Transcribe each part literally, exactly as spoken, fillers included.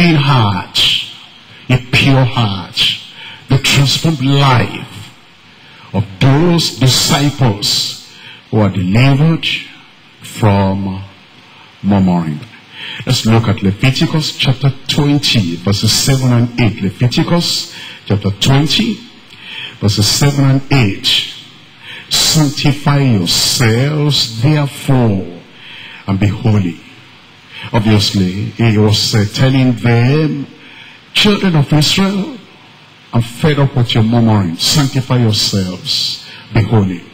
clean heart, a pure heart, the transformed life of those disciples who are delivered from murmuring. Let's look at Leviticus chapter twenty, verses seven and eight. Leviticus chapter twenty, verses seven and eight. Sanctify yourselves, therefore, and be holy. Obviously, he was uh, telling them, children of Israel, I'm fed up with your murmuring. Sanctify yourselves, be holy.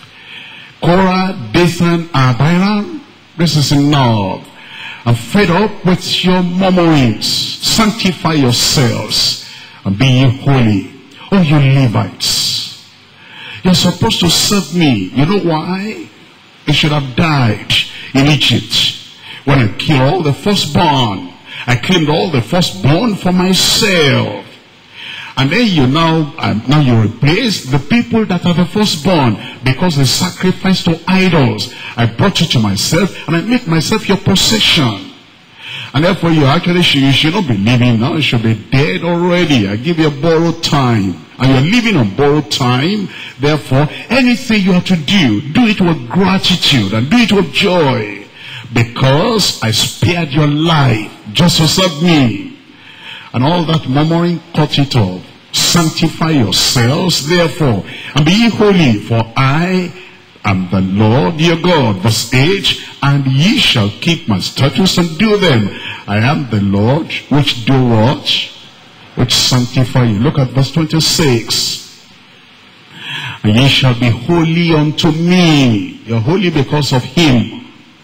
Korah, Dathan, and Abiram, this is enough. I'm fed up with your murmurings. Sanctify yourselves and be ye holy. Oh, you Levites, you're supposed to serve me. You know why? You should have died in Egypt. When I killed all the firstborn, I claimed all the firstborn for myself. And then you now, uh, now you replace the people that are the firstborn because they sacrificed to idols. I brought you to myself and I made myself your possession. And therefore you actually should, you should not be living now. You should be dead already. I give you a borrowed time. And you're living on borrowed time. Therefore, anything you have to do, do it with gratitude and do it with joy. Because I spared your life just to serve me. And all that murmuring, cut it off. Sanctify yourselves, therefore, and be ye holy, for I am the Lord your God. Verse eight, and ye shall keep my statutes and do them. I am the Lord which do what? Which sanctify you. Look at verse twenty-six. And ye shall be holy unto me. You're holy because of him.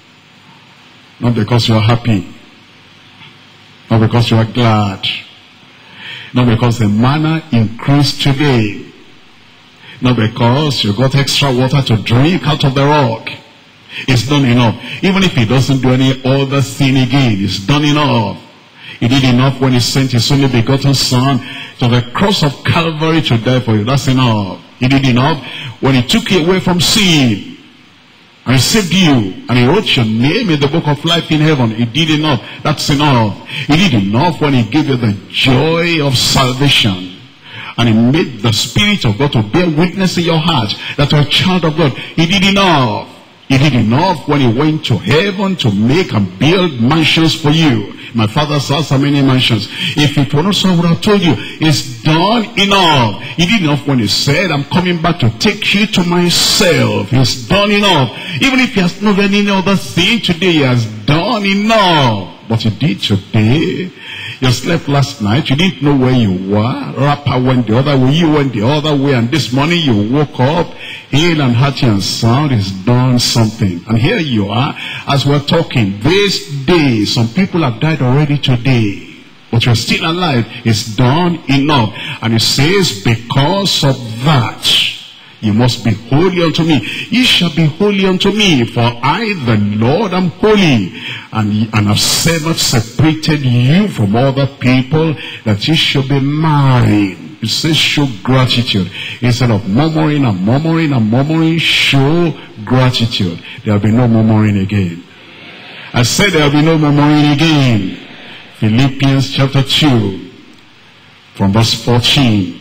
Not because you are happy. Not because you are glad. Not because the manna increased today. Not because you got extra water to drink out of the rock. It's done enough. Even if he doesn't do any other thing again, it's done enough. He did enough when he sent his only begotten son to the cross of Calvary to die for you. That's enough. He did enough when he took you away from sin. And he saved you, and he wrote your name in the book of life in heaven. He did enough. That's enough. He did enough when he gave you the joy of salvation. And he made the Spirit of God to bear witness in your heart that you're a child of God. He did enough. He did enough when he went to heaven to make and build mansions for you. My father's house, how many mansions? If it were not so, I would have told you, it's done enough. He did enough when he said, I'm coming back to take you to myself. He's done enough. Even if he has not done any other thing today, he has done enough. But he did today. You slept last night, you didn't know where you were. Rapper went the other way, you went the other way, and this morning you woke up, hale and hearty and sound. He's done something. And here you are, as we're talking, this day, some people have died already today, but you're still alive. It's done enough. And it says, because of that, you must be holy unto me. Ye shall be holy unto me, for I, the Lord, am holy. And, and have said, not separated you from other people, that ye should be mine. It says, show gratitude. Instead of murmuring and murmuring and murmuring, show gratitude. There will be no murmuring again. I said there will be no murmuring again. Philippians chapter two, from verse fourteen.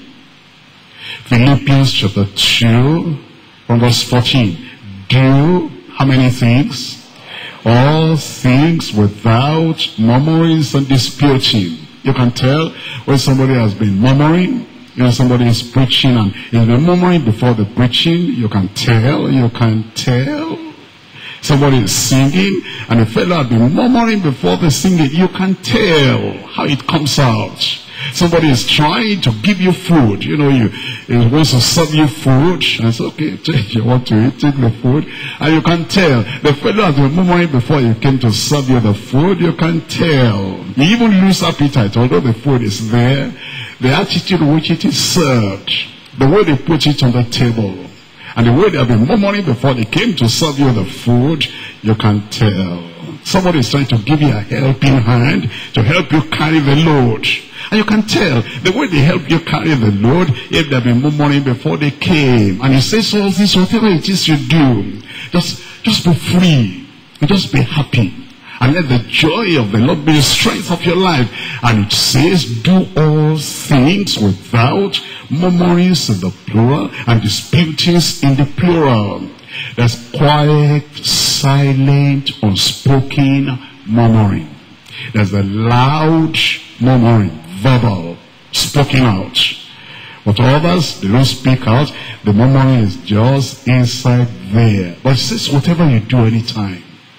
Philippians chapter two, from verse fourteen. Do how many things? All things without murmurings and disputing. You can tell when somebody has been murmuring. You know, somebody is preaching and he's been murmuring before the preaching. You can tell, you can tell. Somebody is singing and the fellow has been murmuring before the singing. You can tell how it comes out. Somebody is trying to give you food. You know, you he wants to serve you food. And it's okay, take you want to eat, take the food. And you can tell. The fellow has been murmuring before you came to serve you the food. You can tell. You even lose appetite, although the food is there. The attitude in which it is served, the way they put it on the table, and the way they have been murmuring before they came to serve you the food, you can tell. Somebody is trying to give you a helping hand to help you carry the load. And you can tell the way they help you carry the load, if they've been murmuring before they came. And he says, all this, whatever it is you do, just, just be free. And just be happy. and let the joy of the Lord be the strength of your life. And it says, do all things without murmurings in the plural and disputings in the plural. There's quiet, silent, unspoken murmuring. There's a loud murmuring, verbal, spoken out. But others, they don't speak out. The murmuring is just inside there. But it says, whatever you do anytime,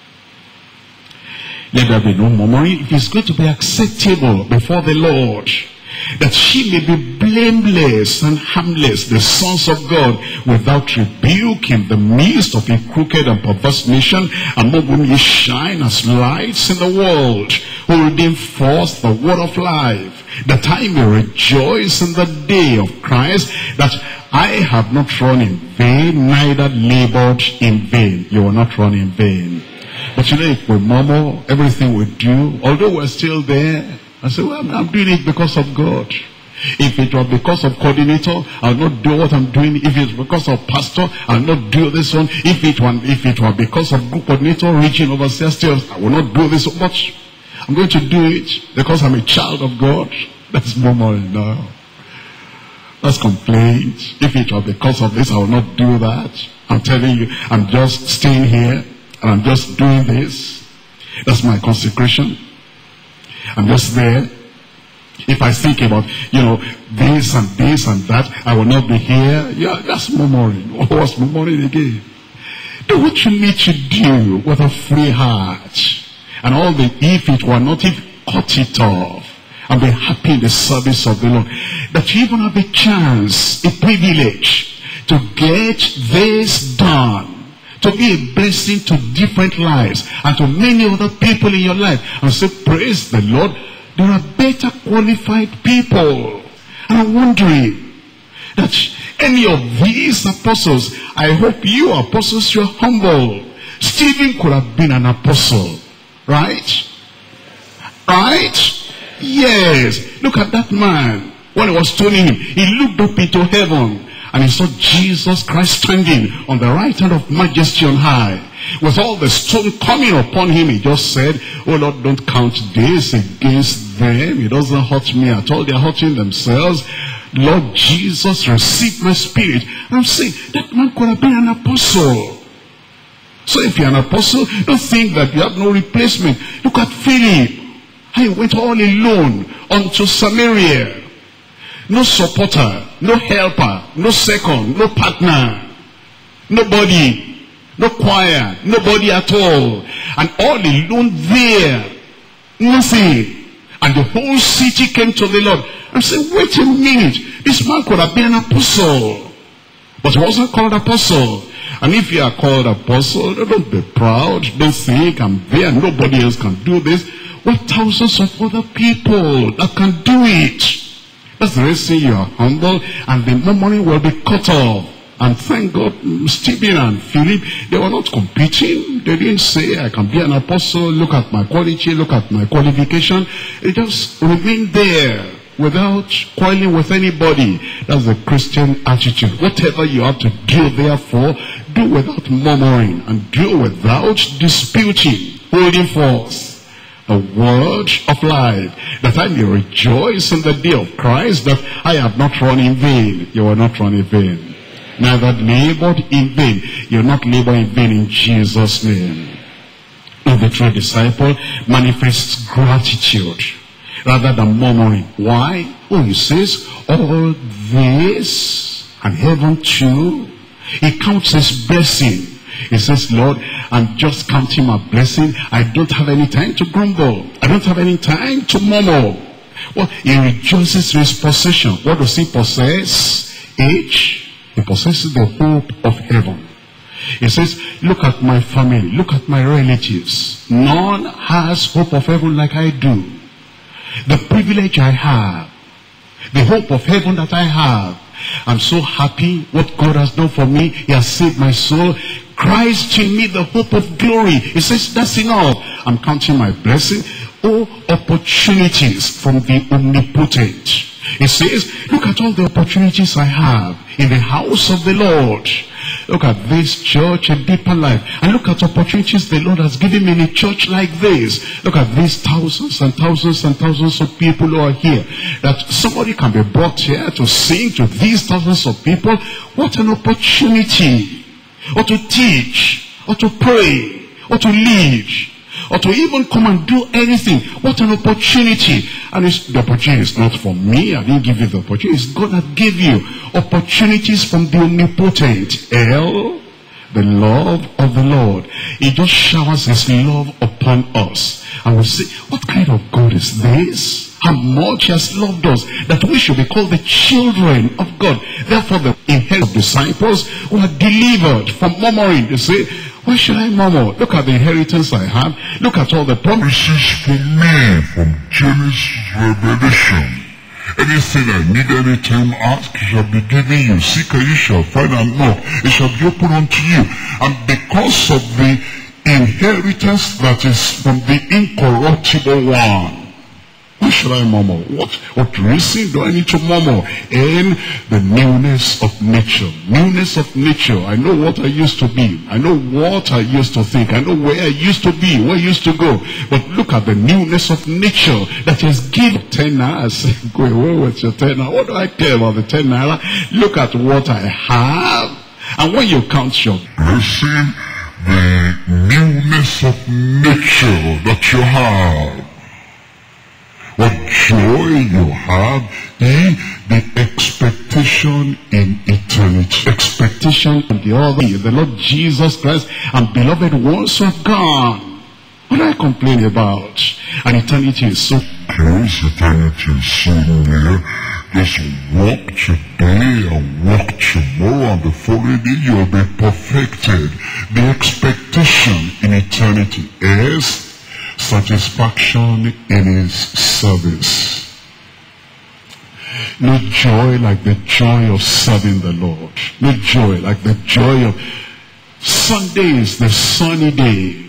let there be no murmuring. If it's going to be acceptable before the Lord, that she may be blameless and harmless, the sons of God, without rebuke in the midst of a crooked and perverse nation, among whom ye shine as lights in the world, holding forth the word of life, that I may rejoice in the day of Christ, that I have not run in vain, neither labored in vain. You will not run in vain. But you know, if we murmur everything we do, although we're still there, I say, well, I'm doing it because of God. If it were because of coordinator, I'll not do what I'm doing. If it's because of pastor, I'll not do this one. If it were, if it were because of group coordinator, region overseer, still, I will not do this one. But I'm going to do it because I'm a child of God. That's murmuring now. That's complaint. If it were because of this, I will not do that. I'm telling you, I'm just staying here and I'm just doing this. That's my consecration. I'm just there. If I think about, you know, this and this and that, I will not be here. Yeah, that's murmuring. What's murmuring again? Do what you need to do with a free heart. And all the if it were not, if cut it off. And be happy in the service of the Lord. That you even have a chance, a privilege, to get this done. To be a blessing to different lives and to many other people in your life. And say, praise the Lord, there are better qualified people. And I'm wondering that any of these apostles, I hope you apostles, you're humble. Stephen could have been an apostle, right? Right? Yes. Look at that man. When he was stoning him, he looked up into heaven. And he saw Jesus Christ standing on the right hand of majesty on high. With all the stone coming upon him, he just said, oh Lord, don't count this against them. It doesn't hurt me at all. They're hurting themselves. Lord Jesus, receive my spirit. And I'm saying, that man could have been an apostle. So if you're an apostle, don't think that you have no replacement. Look at Philip. He went all alone unto Samaria. No supporter, no helper, no second, no partner, nobody, no choir, nobody at all. And all alone there, nothing. And the whole city came to the Lord. I'm saying, wait a minute, this man could have been an apostle. But he wasn't called apostle. And if you are called apostle, don't be proud, don't think I'm there, nobody else can do this. Well, thousands of other people that can do it. That's the reason you are humble, and the murmuring will be cut off. And thank God, Stephen and Philip, they were not competing. They didn't say, I can be an apostle, look at my quality, look at my qualification. They just remained there without quarreling with anybody. That's the Christian attitude. Whatever you have to do, therefore, do without murmuring, and do without disputing, holding forth the word of life, that I may rejoice in the day of Christ, that I have not run in vain. You will not run in vain. Neither labored in vain. You will not labor in vain in Jesus' name. And the true disciple manifests gratitude rather than murmuring. Why? Oh, he says, all this and heaven too, he counts his blessing. He says, Lord, I'm just counting my blessing. I don't have any time to grumble. I don't have any time to murmur. Well, he rejoices in his possession. What does he possess? Age. He possesses the hope of heaven. He says, look at my family. Look at my relatives. None has hope of heaven like I do. The privilege I have. The hope of heaven that I have. I'm so happy what God has done for me. He has saved my soul. Christ in me, the hope of glory. He says, that's enough. I'm counting my blessing. Oh, opportunities from the omnipotent. He says, look at all the opportunities I have in the house of the Lord. Look at this church, a deeper life. And look at opportunities the Lord has given me in a church like this. Look at these thousands and thousands and thousands of people who are here. That somebody can be brought here to sing to these thousands of people. What an opportunity. Or to teach, or to pray, or to lead, or to even come and do anything. What an opportunity. And it's, the opportunity is not for me. I didn't give you the opportunity. It's God that gave you opportunities from the omnipotent. El, the love of the Lord. He just showers his love upon us. And we say, what kind of God is this? How much he has loved us, that we should be called the children of God. Therefore the inheritance of disciples who are delivered from murmuring. They say, why should I murmur? Look at the inheritance I have. Look at all the promises for me from Genesis to Revelation. Anything I need, anytime ask, it shall be given you. Seek and you shall find, and knock, it shall be opened unto you. And because of the inheritance that is from the incorruptible one, why should I murmur? What, what reason do I need to murmur? In the newness of nature. Newness of nature. I know what I used to be. I know what I used to think. I know where I used to be, where I used to go. But look at the newness of nature that is given. Ten naira. I say, go away with your ten naira. What do I care about the ten naira? Look at what I have. And when you count your blessing, the newness of nature that you have, what joy you have in the expectation in eternity. Expectation in the other, the Lord Jesus Christ and beloved ones of God. What do I complain about? And eternity is so close, eternity is so near. Just walk today and walk tomorrow, and the following day you will be perfected. The expectation in eternity is satisfaction in his service. No joy like the joy of serving the Lord. No joy like the joy of Sunday is the sunny day.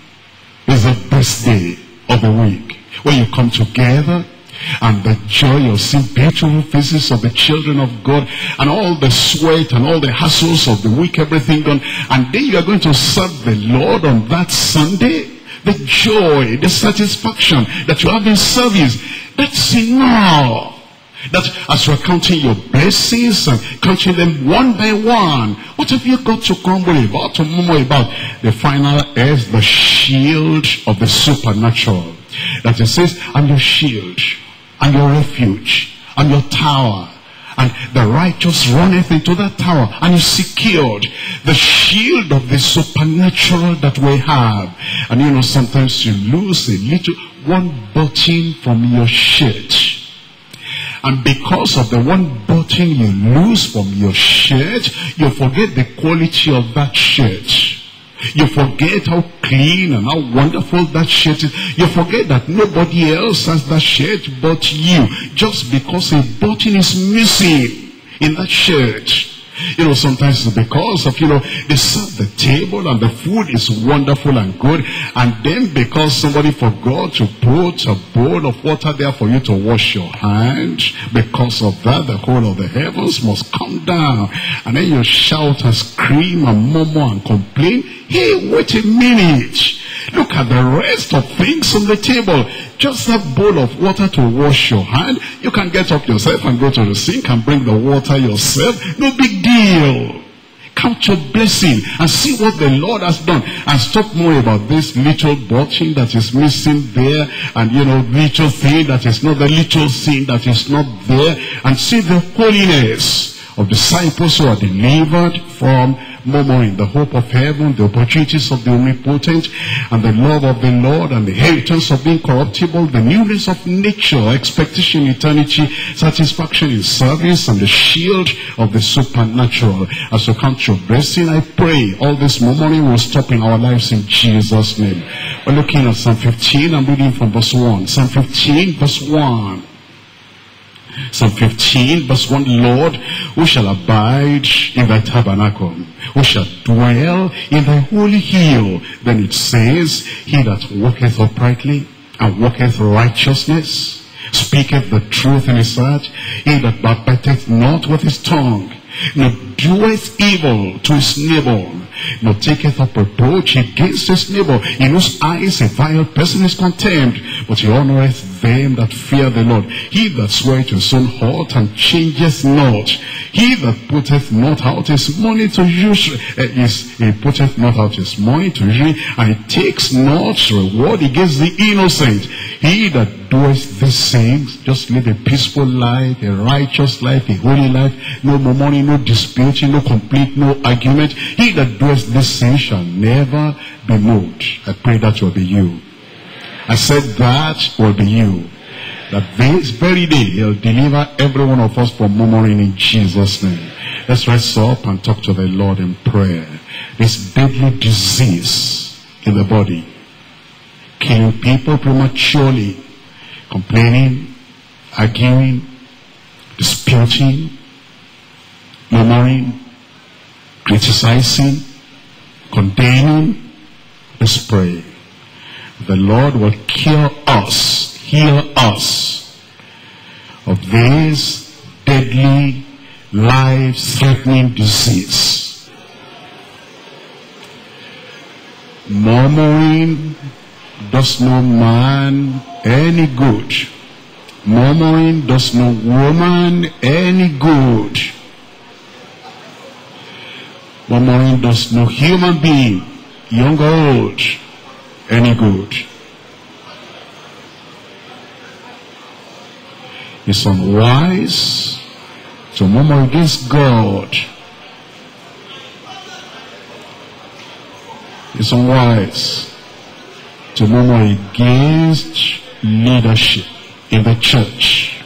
Is the best day of the week. When you come together and the joy of seeing beautiful faces of the children of God, and all the sweat and all the hassles of the week, everything done, and then you are going to serve the Lord on that Sunday. The joy, the satisfaction that you have in service, that's enough. That as you're counting your blessings and counting them one by one, what have you got to grumble about, to murmur about? The final is the shield of the supernatural. That it says, I'm your shield, and your refuge, and your tower. And the righteous runneth into that tower and is secured. The shield of the supernatural that we have. And you know, sometimes you lose a little, one button from your shirt. And because of the one button you lose from your shirt, you forget the quality of that shirt. You forget how clean and how wonderful that shirt is. You forget that nobody else has that shirt but you. Just because a button is missing in that shirt. You know, sometimes it's because of, you know, they serve the table and the food is wonderful and good. And then because somebody forgot to put a bowl of water there for you to wash your hands, because of that, the whole of the heavens must come down. And then you shout and scream and murmur and complain. Hey, wait a minute. Look at the rest of things on the table. Just that bowl of water to wash your hand. You can get up yourself and go to the sink and bring the water yourself. No big deal. Count your blessing and see what the Lord has done. And stop more about this little button that is missing there. And you know, little thing that is not the little thing that is not there. And see the holiness of disciples who are delivered from murmuring, the hope of heaven, the opportunities of the omnipotent, and the love of the Lord, and the inheritance of the incorruptible, the newness of nature, expectation in eternity, satisfaction in service, and the shield of the supernatural. As you count your blessing, I pray all this murmuring will stop in our lives in Jesus' name. We're looking at Psalm fifteen. I'm reading from verse one. Psalm fifteen, verse one. Psalm fifteen, verse one, Lord, who shall abide in thy tabernacle? Who shall dwell in thy holy hill? Then it says, he that walketh uprightly and walketh righteousness, speaketh the truth in his heart, he that backbiteth not with his tongue, nor doeth evil to his neighbor, nor taketh up reproach against his neighbor, in whose eyes a vile person is contemned, but he honoureth them that fear the Lord. He that sweareth to his own heart and changeth not, he that putteth not out his money to use, uh, is, he putteth not out his money to use, and he takes not reward against the innocent. He that doeth these things, just live a peaceful life, a righteous life, a holy life, no more money, no disputing, no complaint, no argument. He that doeth these things shall never be moved. I pray that will be you. I said that will be you. That this very day he'll deliver every one of us from murmuring in Jesus' name. Let's rise up and talk to the Lord in prayer. This deadly disease in the body, killing people prematurely, complaining, arguing, disputing, murmuring, criticizing, condemning. Let's pray. The Lord will cure us, heal us of this deadly, life-threatening disease. Murmuring does no man any good. Murmuring does no woman any good. Murmuring does no human being, young or old, any good. It's unwise to murmur against God. It's unwise to murmur against leadership in the church.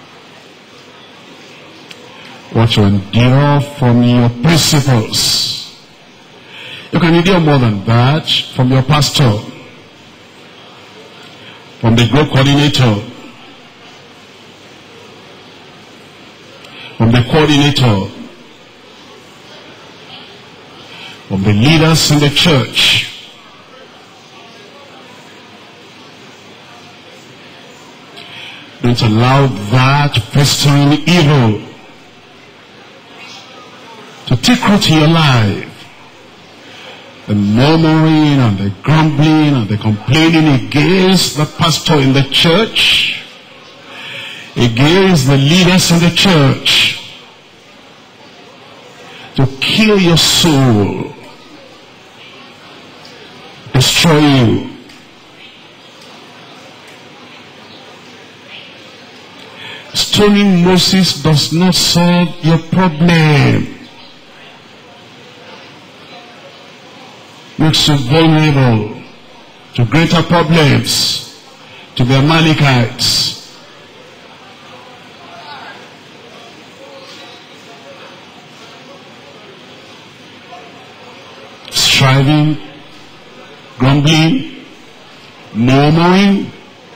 What to endure from your principles. You can endure more than that from your pastor, from the group coordinator, from the coordinator, from the leaders in the church. Don't allow that festering evil to take root in your life. The murmuring and the grumbling and the complaining against the pastor in the church, against the leaders in the church, to kill your soul, destroy you. Stoning Moses does not solve your problem. Makes you vulnerable to greater problems, to the Amalekites. Striving, grumbling, murmuring,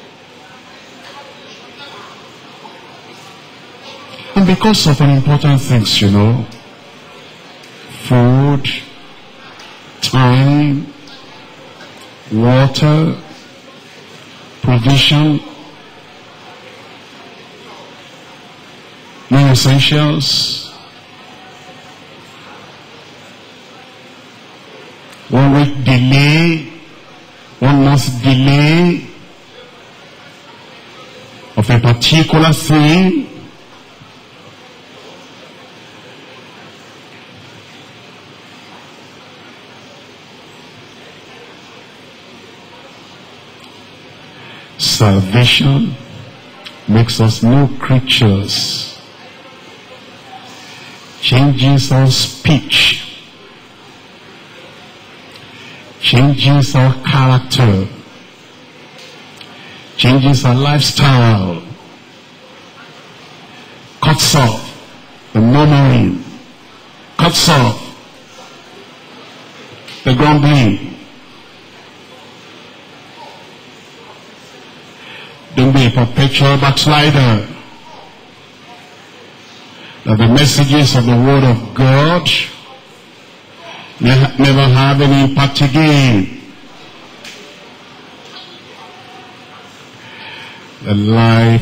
and because of unimportant things, you know, food, time, water, provision, no essentials. One week delay, one month delay of a particular thing. Salvation makes us new creatures, changes our speech, changes our character, changes our lifestyle, cuts off the murmuring, cuts off the grumbling. Don't be a perpetual backslider. That the messages of the Word of God never have any impact again. The life